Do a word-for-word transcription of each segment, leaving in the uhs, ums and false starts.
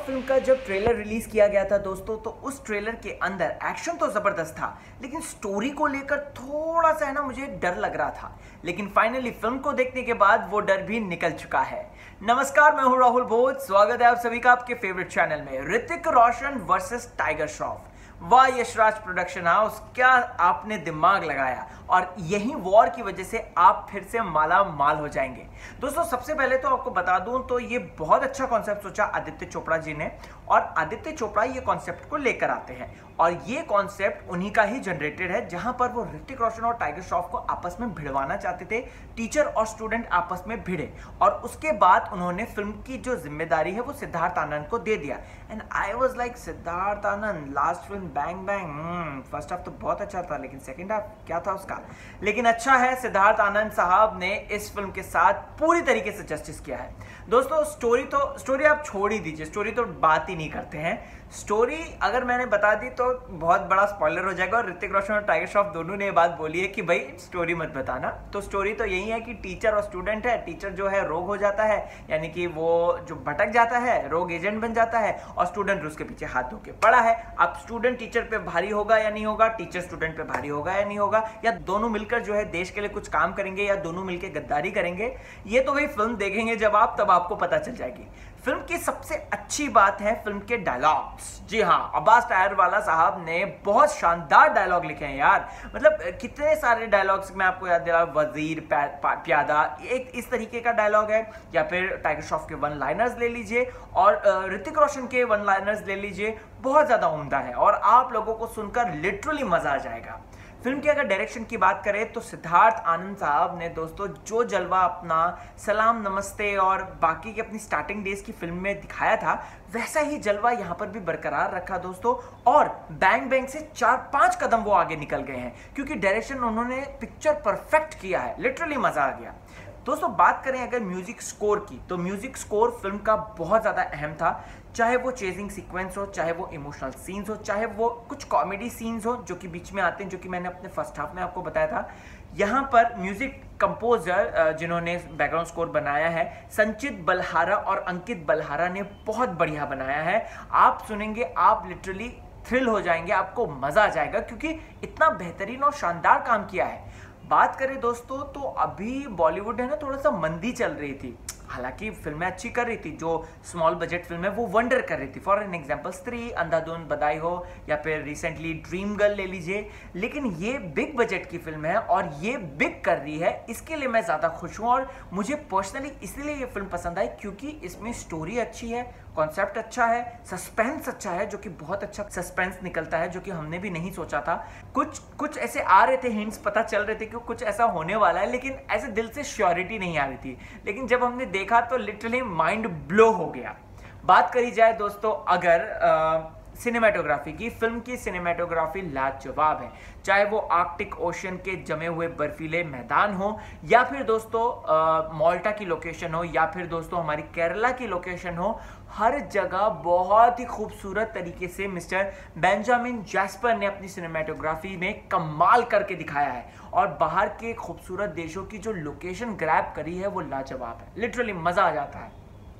Film का जब trailer release किया गया था दोस्तों, तो उस ट्रेलर के अंदर एक्शन तो जबरदस्त था, लेकिन स्टोरी को लेकर थोड़ा सा है ना मुझे डर लग रहा था। लेकिन फाइनली फिल्म को देखने के बाद वो डर भी निकल चुका है। नमस्कार, मैं हूं राहुल भोज। स्वागत है आप सभी का आपके फेवरेट चैनल में। ऋतिक रोशन वर्सेस टाइगर श्रॉफ। वाह यशराज प्रोडक्शन हाउस, क्या आपने दिमाग लगाया, और यही वॉर की वजह से आप फिर से माला माल हो जाएंगे। दोस्तों सबसे पहले तो आपको बता दूं तो ये बहुत अच्छा कॉन्सेप्ट सोचा आदित्य चोपड़ा जी ने, और आदित्य चोपड़ा ये कॉन्सेप्ट को लेकर आते हैं, और ये कॉन्सेप्ट उन्हीं का ही जनरेटेड है, जहां पर वो ऋतिक रोशन और टाइगर श्रॉफ को आपस में भिड़वाना चाहते थे। टीचर और स्टूडेंट आपस में भिड़े, और उसके बाद उन्होंने फिल्म की जो जिम्मेदारी है वो सिद्धार्थ आनंद को दे दिया। And I was like, Siddharth Anand last film Bang Bang, first half तो बहुत अच्छा था, लेकिन सेकंड हाफ क्या था उसका। लेकिन अच्छा है, सिद्धार्थ आनंद साहब ने इस फिल्म के साथ पूरी तरीके से जस्टिस किया है। दोस्तों स्टोरी तो स्टोरी आप छोड़ ही दीजिए, स्टोरी तो बात ही नहीं करते हैं। स्टोरी अगर मैंने बता दी तो बहुत बड़ा स्पॉइलर हो जाएगा, और ऋतिक रोशन और टाइगर श्रॉफ दोनों ने ये बात बोली है कि भाई स्टोरी मत बताना। तो स्टोरी तो यही है कि टीचर और स्टूडेंट है, टीचर जो है रोग हो जाता है, यानी कि वो जो भटक जाता है, रोग एजेंट बन जाता है, और स्टूडेंट उसके पीछे हाथ धो के पड़ा है। अब स्टूडेंट टीचर पे भारी होगा या नहीं होगा, टीचर स्टूडेंट पे भारी होगा या नहीं होगा, या दोनों मिलकर जो है देश के लिए कुछ काम करेंगे, या दोनों मिलकर गद्दारी करेंगे, ये तो भाई फिल्म देखेंगे जब आप, तब आपको पता चल जाएगी। फिल्म की सबसे अच्छी बात है फिल्म के डायलॉग्स। जी हाँ, अब्बास टायरवाला साहब ने बहुत शानदार डायलॉग लिखे हैं यार। मतलब कितने सारे डायलॉग्स मैं आपको याद दिला, वजीर प्यादा, एक इस तरीके का डायलॉग है, या फिर टाइगर श्रॉफ के वन लाइनर्स ले लीजिए, और ऋतिक रोशन के वन लाइनर्स ले लीजिए, बहुत ज्यादा उम्दा है, और आप लोगों को सुनकर लिटरली मजा आ जाएगा। फिल्म की अगर डायरेक्शन की बात करें तो सिद्धार्थ आनंद साहब ने दोस्तों जो जलवा अपना सलाम नमस्ते और बाकी की अपनी स्टार्टिंग डेज की फिल्म में दिखाया था, वैसा ही जलवा यहां पर भी बरकरार रखा दोस्तों। और बैंग बैंग से चार पांच कदम वो आगे निकल गए हैं, क्योंकि डायरेक्शन उन्होंने पिक्चर परफेक्ट किया है, लिटरली मजा आ गया। दोस्तों बात करें अगर म्यूजिक स्कोर की, तो म्यूजिक स्कोर फिल्म का बहुत ज़्यादा अहम था। चाहे वो चेजिंग सीक्वेंस हो, चाहे वो इमोशनल सीन्स हो, चाहे वो कुछ कॉमेडी सीन्स हो जो कि बीच में आते हैं, जो कि मैंने अपने फर्स्ट हाफ में आपको बताया था। यहाँ पर म्यूजिक कंपोजर जिन्होंने बैकग्राउंड स्कोर बनाया है, संचित बलहारा और अंकित बलहारा ने बहुत बढ़िया बनाया है। आप सुनेंगे, आप लिटरली थ्रिल हो जाएंगे, आपको मज़ा आ जाएगा, क्योंकि इतना बेहतरीन और शानदार काम किया है। बात करें दोस्तों तो अभी बॉलीवुड है ना थोड़ा सा मंदी चल रही थी, हालांकि फिल्में अच्छी कर रही थी, जो स्मॉल बजट फिल्में वो वंडर कर रही थी। फॉर एन एग्जांपल स्त्री, अंधाधुन, बधाई हो, या फिर रिसेंटली ड्रीम गर्ल ले लीजिए। लेकिन ये बिग बजट की फिल्म है और ये बिग कर रही है, इसके लिए मैं ज़्यादा खुश हूँ। और मुझे पर्सनली इसलिए ये फिल्म पसंद आई क्योंकि इसमें स्टोरी अच्छी है, कॉन्सेप्ट अच्छा है, सस्पेंस अच्छा है, जो कि बहुत अच्छा सस्पेंस निकलता है, जो कि हमने भी नहीं सोचा था। कुछ कुछ ऐसे आ रहे थे हिंट्स, पता चल रहे थे कि कुछ ऐसा होने वाला है, लेकिन ऐसे दिल से श्योरिटी नहीं आ रही थी। लेकिन जब हमने देखा तो लिटरली माइंड ब्लो हो गया। बात करी जाए दोस्तों अगर आ, सिनेमेटोग्राफी की, फिल्म की सिनेमेटोग्राफी लाजवाब है। चाहे वो आर्कटिक ओशन के जमे हुए बर्फीले मैदान हो, या फिर दोस्तों माल्टा की लोकेशन हो, या फिर दोस्तों हमारी केरला की लोकेशन हो, हर जगह बहुत ही खूबसूरत तरीके से मिस्टर बेंजामिन जैस्पर ने अपनी सिनेमेटोग्राफी में कमाल करके दिखाया है। और बाहर के खूबसूरत देशों की जो लोकेशन ग्रैब करी है वो लाजवाब है, लिटरली मजा आ जाता है।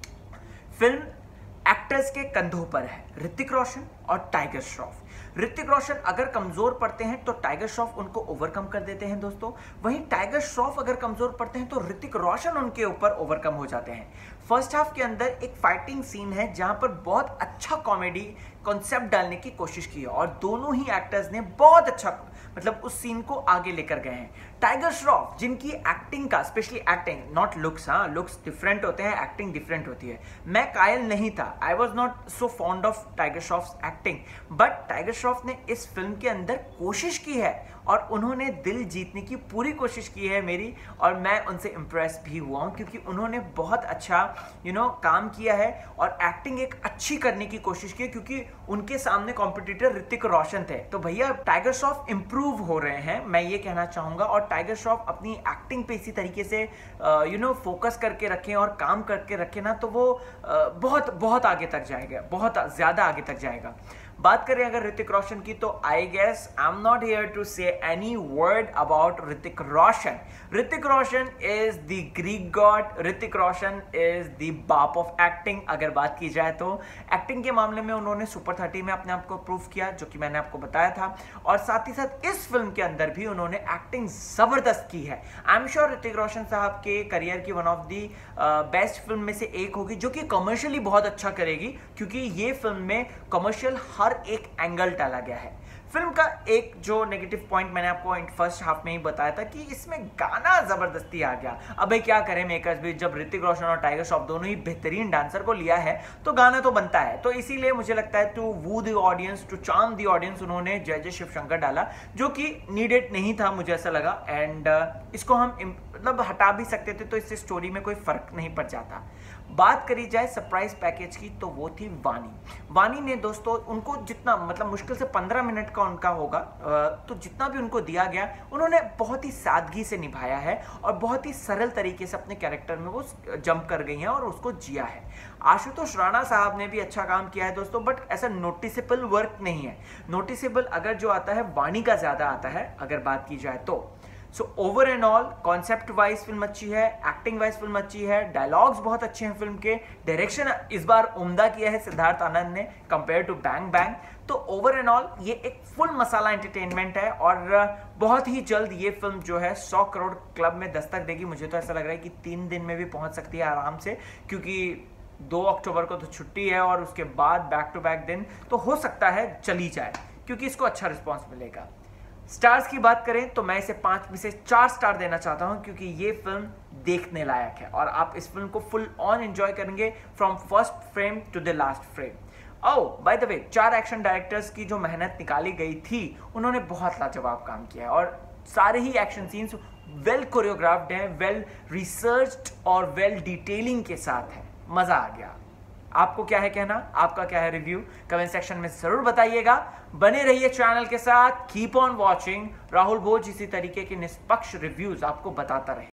फिल्म एक्टर्स के कंधों पर है, ऋतिक रोशन और टाइगर श्रॉफ। ऋतिक रोशन अगर कमजोर पड़ते हैं तो टाइगर श्रॉफ उनको ओवरकम कर देते हैं दोस्तों। वहीं टाइगर श्रॉफ अगर कमजोर पड़ते हैं तो ऋतिक रोशन उनके ऊपर ओवरकम हो जाते हैं। फर्स्ट हाफ के अंदर एक फाइटिंग सीन है जहां पर बहुत अच्छा कॉमेडी कॉन्सेप्ट डालने की कोशिश की है, और दोनों ही एक्टर्स ने बहुत अच्छा मतलब उस सीन को आगे लेकर गए हैं। टाइगर श्रॉफ जिनकी एक्टिंग का, स्पेशली एक्टिंग, नॉट लुक्स, हाँ लुक्स डिफरेंट होते हैं, एक्टिंग डिफरेंट होती है। मैं कायल नहीं था, I was not so fond of Tiger Shroff acting, but Tiger Shroff ने इस फिल्म के अंदर कोशिश की है, और उन्होंने दिल जीतने की पूरी कोशिश की है मेरी, और मैं उनसे इम्प्रेस भी हुआ हूँ, क्योंकि उन्होंने बहुत अच्छा यू you नो know, काम किया है, और एक्टिंग एक अच्छी करने की कोशिश की है, क्योंकि उनके सामने कॉम्पिटिटर ऋतिक रोशन थे। तो भैया टाइगर श्रॉफ इंप्रूव हो रहे हैं, मैं ये कहना चाहूँगा। और टाइगर श्रॉफ अपनी एक्टिंग पे इसी तरीके से यू नो फोकस करके रखें और काम करके रखें ना, तो वो uh, बहुत बहुत आगे तक जाएगा, बहुत ज़्यादा आगे तक जाएगा। बात करें अगर ऋतिक रोशन की, तो I guess I am not here to say any word about Hrithik Roshan. Hrithik Roshan is the Greek god, Hrithik Roshan is the बाप ऑफ एक्टिंग। अगर बात की जाए तो एक्टिंग के मामले में उन्होंने सुपर थर्टी में अपने आप को प्रूव किया, जो कि मैंने आपको बताया था, और साथ ही साथ इस फिल्म के अंदर भी उन्होंने एक्टिंग जबरदस्त की है। I am sure Hrithik Roshan साहब के करियर की one of the best film में से एक होगी, जो कि कमर्शियली बहुत अच्छा करेगी, क्योंकि ये फिल्म में कमर्शियल हर एक एंगल डाला गया है। फिल्म का एक जो नेगेटिव पॉइंट मैंने आपको फर्स्ट हाफ में ही बताया था कि इसमें गाना जबरदस्ती आ गया। अबे क्या करें मेकर्स भी, जब ऋतिक रोशन और टाइगर श्रॉफ दोनों ही बेहतरीन डांसर को लिया है तो गाना तो बनता है। तो इसीलिए मुझे लगता है to woo the audience, to charm the audience, उन्होंने जय जय शिव शंकर डाला, जो कि नीडेड नहीं था, मुझे ऐसा लगा। एंड uh, इसको हम मतलब हटा भी सकते थे, तो इससे स्टोरी में कोई फर्क नहीं पड़ जाता। बात करी जाए सरप्राइज पैकेज की, तो वो थी वानी। वानी ने दोस्तों उनको जितना मतलब मुश्किल से पंद्रह मिनट का उनका होगा, तो जितना भी उनको दिया गया उन्होंने बहुत ही सादगी से निभाया है और बहुत ही सरल तरीके से अपने कैरेक्टर में वो जंप कर गई हैं और उसको जिया है। आशुतोष राणा साहब ने भी अच्छा काम किया है दोस्तों, बट ऐसा नोटिसेबल वर्क नहीं है। नोटिसेबल अगर जो आता है वानी का ज्यादा आता है अगर बात की जाए तो। So over and all concept wise film अच्छी है, एक्टिंग वाइज फिल्म अच्छी है, डायलॉग्स बहुत अच्छे हैं फिल्म के, डायरेक्शन इस बार उम्दा किया है सिद्धार्थ आनंद ने कंपेयर टू बैंग बैंग। तो ओवर एंड ऑल ये एक फुल मसाला एंटरटेनमेंट है और बहुत ही जल्द ये फिल्म जो है सौ करोड़ क्लब में दस्तक देगी। मुझे तो ऐसा लग रहा है कि तीन दिन में भी पहुंच सकती है आराम से, क्योंकि दो अक्टूबर को तो छुट्टी है और उसके बाद बैक टू बैक दिन तो हो सकता है चली जाए, क्योंकि इसको अच्छा रिस्पॉन्स मिलेगा। स्टार्स की बात करें तो मैं इसे पांच में से चार स्टार देना चाहता हूं, क्योंकि ये फिल्म देखने लायक है और आप इस फिल्म को फुल ऑन एंजॉय करेंगे from first frame to the last frame. Oh by the way, चार एक्शन डायरेक्टर्स की जो मेहनत निकाली गई थी उन्होंने बहुत लाजवाब काम किया है और सारे ही एक्शन सीन्स वेल कोरियोग्राफ्ड हैं, वेल रिसर्च्ड और वेल डिटेलिंग के साथ है। मजा आ गया। आपको क्या है कहना, आपका क्या है रिव्यू, कमेंट सेक्शन में जरूर बताइएगा। बने रहिए चैनल के साथ, keep on watching. Rahul Bhoj इसी तरीके के निष्पक्ष रिव्यूज आपको बताता रहे।